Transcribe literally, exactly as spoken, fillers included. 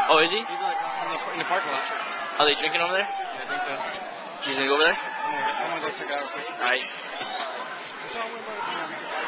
Oh, is he? He's like in the, in the parking lot. Are they drinking over there? Yeah, I think so. He's gonna go over there? I'm gonna, I'm gonna go check it out real quick. Alright. It's all way by the